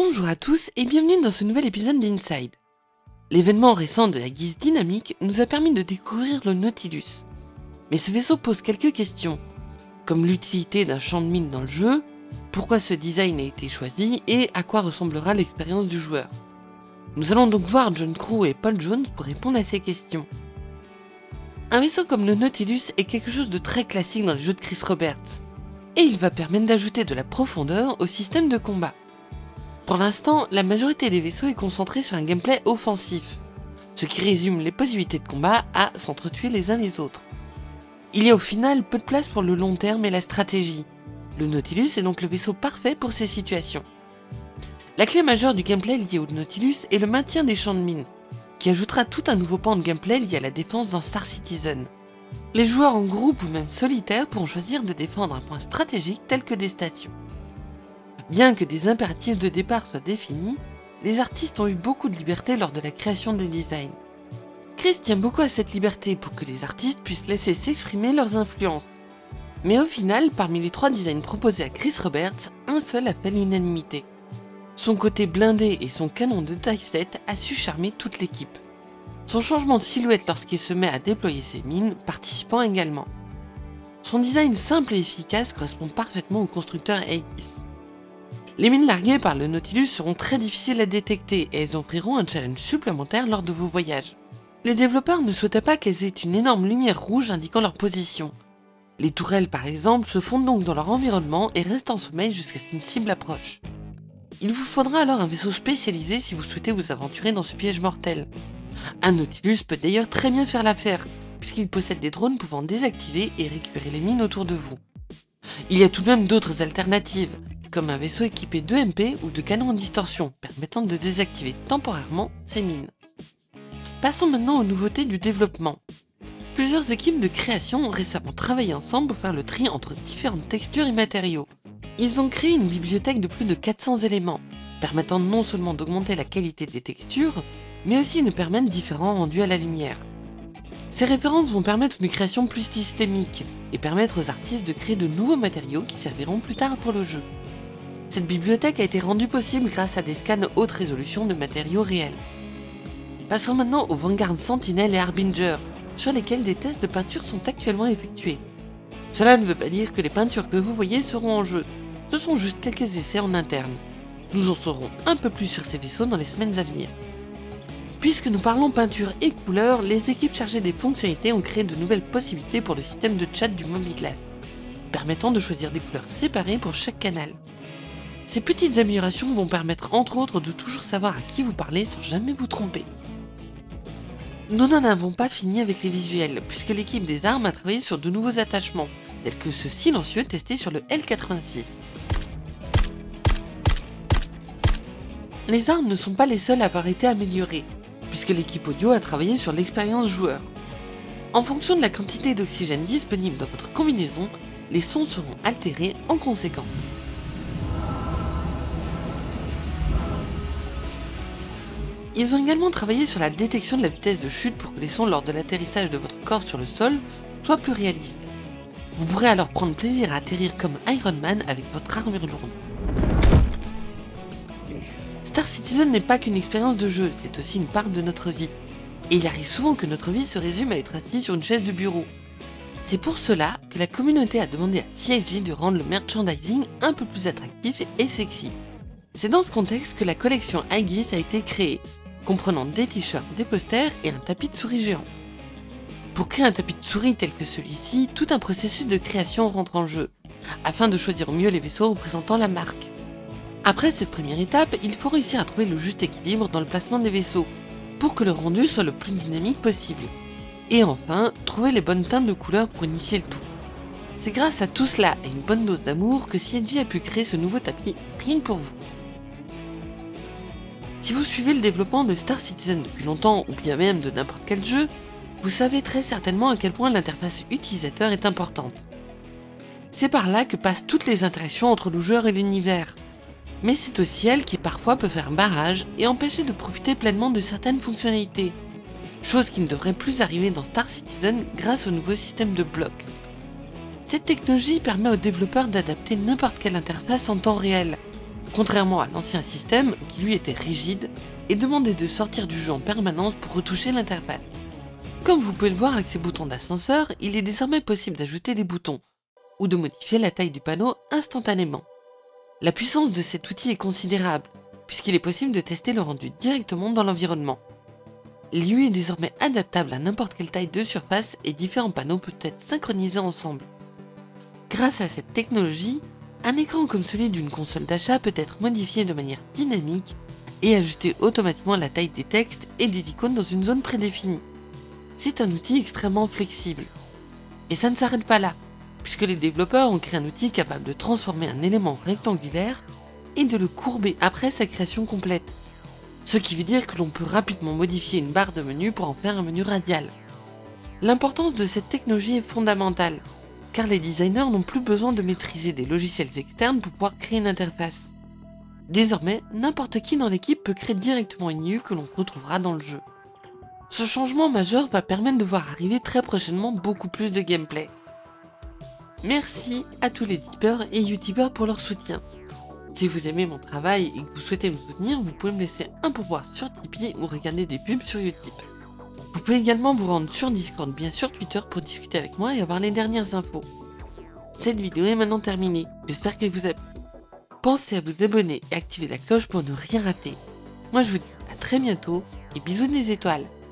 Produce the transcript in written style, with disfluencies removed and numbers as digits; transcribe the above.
Bonjour à tous et bienvenue dans ce nouvel épisode d'Inside. L'événement récent de la guise dynamique nous a permis de découvrir le Nautilus. Mais ce vaisseau pose quelques questions, comme l'utilité d'un champ de mine dans le jeu, pourquoi ce design a été choisi et à quoi ressemblera l'expérience du joueur. Nous allons donc voir John Crew et Paul Jones pour répondre à ces questions. Un vaisseau comme le Nautilus est quelque chose de très classique dans les jeux de Chris Roberts, et il va permettre d'ajouter de la profondeur au système de combat. Pour l'instant, la majorité des vaisseaux est concentrée sur un gameplay offensif, ce qui résume les possibilités de combat à s'entretuer les uns les autres. Il y a au final peu de place pour le long terme et la stratégie. Le Nautilus est donc le vaisseau parfait pour ces situations. La clé majeure du gameplay lié au Nautilus est le maintien des champs de mines, qui ajoutera tout un nouveau pan de gameplay lié à la défense dans Star Citizen. Les joueurs en groupe ou même solitaires pourront choisir de défendre un point stratégique tel que des stations. Bien que des impératifs de départ soient définis, les artistes ont eu beaucoup de liberté lors de la création des designs. Chris tient beaucoup à cette liberté pour que les artistes puissent laisser s'exprimer leurs influences. Mais au final, parmi les 3 designs proposés à Chris Roberts, un seul a fait l'unanimité. Son côté blindé et son canon de taille 7 a su charmer toute l'équipe. Son changement de silhouette lorsqu'il se met à déployer ses mines participant également. Son design simple et efficace correspond parfaitement au constructeur Aegis. Les mines larguées par le Nautilus seront très difficiles à détecter et elles offriront un challenge supplémentaire lors de vos voyages. Les développeurs ne souhaitaient pas qu'elles aient une énorme lumière rouge indiquant leur position. Les tourelles par exemple se fondent donc dans leur environnement et restent en sommeil jusqu'à ce qu'une cible approche. Il vous faudra alors un vaisseau spécialisé si vous souhaitez vous aventurer dans ce piège mortel. Un Nautilus peut d'ailleurs très bien faire l'affaire, puisqu'il possède des drones pouvant désactiver et récupérer les mines autour de vous. Il y a tout de même d'autres alternatives, comme un vaisseau équipé d'EMP ou de canons en distorsion, permettant de désactiver temporairement ces mines. Passons maintenant aux nouveautés du développement. Plusieurs équipes de création ont récemment travaillé ensemble pour faire le tri entre différentes textures et matériaux. Ils ont créé une bibliothèque de plus de 400 éléments, permettant non seulement d'augmenter la qualité des textures, mais aussi de permettre différents rendus à la lumière. Ces références vont permettre une création plus systémique et permettre aux artistes de créer de nouveaux matériaux qui serviront plus tard pour le jeu. Cette bibliothèque a été rendue possible grâce à des scans haute résolution de matériaux réels. Passons maintenant aux Vanguard Sentinel et Harbinger, sur lesquels des tests de peinture sont actuellement effectués. Cela ne veut pas dire que les peintures que vous voyez seront en jeu, ce sont juste quelques essais en interne. Nous en saurons un peu plus sur ces vaisseaux dans les semaines à venir. Puisque nous parlons peinture et couleurs, les équipes chargées des fonctionnalités ont créé de nouvelles possibilités pour le système de chat du Moby-Glass, permettant de choisir des couleurs séparées pour chaque canal. Ces petites améliorations vont permettre entre autres de toujours savoir à qui vous parlez sans jamais vous tromper. Nous n'en avons pas fini avec les visuels, puisque l'équipe des armes a travaillé sur de nouveaux attachements, tels que ce silencieux testé sur le L86. Les armes ne sont pas les seules à avoir été améliorées, puisque l'équipe audio a travaillé sur l'expérience joueur. En fonction de la quantité d'oxygène disponible dans votre combinaison, les sons seront altérés en conséquence. Ils ont également travaillé sur la détection de la vitesse de chute pour que les sons lors de l'atterrissage de votre corps sur le sol soient plus réalistes. Vous pourrez alors prendre plaisir à atterrir comme Iron Man avec votre armure lourde. Star Citizen n'est pas qu'une expérience de jeu, c'est aussi une part de notre vie. Et il arrive souvent que notre vie se résume à être assis sur une chaise de bureau. C'est pour cela que la communauté a demandé à CIG de rendre le merchandising un peu plus attractif et sexy. C'est dans ce contexte que la collection Aegis a été créée, comprenant des t-shirts, des posters et un tapis de souris géant. Pour créer un tapis de souris tel que celui-ci, tout un processus de création rentre en jeu, afin de choisir au mieux les vaisseaux représentant la marque. Après cette première étape, il faut réussir à trouver le juste équilibre dans le placement des vaisseaux, pour que le rendu soit le plus dynamique possible. Et enfin, trouver les bonnes teintes de couleurs pour unifier le tout. C'est grâce à tout cela et une bonne dose d'amour que CIG a pu créer ce nouveau tapis rien que pour vous. Si vous suivez le développement de Star Citizen depuis longtemps ou bien même de n'importe quel jeu, vous savez très certainement à quel point l'interface utilisateur est importante. C'est par là que passent toutes les interactions entre le joueur et l'univers. Mais c'est aussi elle qui parfois peut faire barrage et empêcher de profiter pleinement de certaines fonctionnalités. Chose qui ne devrait plus arriver dans Star Citizen grâce au nouveau système de blocs. Cette technologie permet aux développeurs d'adapter n'importe quelle interface en temps réel, contrairement à l'ancien système qui lui était rigide et demandait de sortir du jeu en permanence pour retoucher l'interface. Comme vous pouvez le voir avec ces boutons d'ascenseur, il est désormais possible d'ajouter des boutons ou de modifier la taille du panneau instantanément. La puissance de cet outil est considérable puisqu'il est possible de tester le rendu directement dans l'environnement. L'UI est désormais adaptable à n'importe quelle taille de surface et différents panneaux peuvent être synchronisés ensemble. Grâce à cette technologie, un écran comme celui d'une console d'achat peut être modifié de manière dynamique et ajuster automatiquement la taille des textes et des icônes dans une zone prédéfinie. C'est un outil extrêmement flexible. Et ça ne s'arrête pas là, puisque les développeurs ont créé un outil capable de transformer un élément rectangulaire et de le courber après sa création complète. Ce qui veut dire que l'on peut rapidement modifier une barre de menu pour en faire un menu radial. L'importance de cette technologie est fondamentale, car les designers n'ont plus besoin de maîtriser des logiciels externes pour pouvoir créer une interface. Désormais, n'importe qui dans l'équipe peut créer directement une UI que l'on retrouvera dans le jeu. Ce changement majeur va permettre de voir arriver très prochainement beaucoup plus de gameplay. Merci à tous les tipeurs et youtubeurs pour leur soutien. Si vous aimez mon travail et que vous souhaitez me soutenir, vous pouvez me laisser un pourboire sur Tipeee ou regarder des pubs sur Utip. Vous pouvez également vous rendre sur Discord, bien sûr Twitter, pour discuter avec moi et avoir les dernières infos. Cette vidéo est maintenant terminée, j'espère qu'elle vous a plu. Pensez à vous abonner et activer la cloche pour ne rien rater. Moi je vous dis à très bientôt et bisous des étoiles.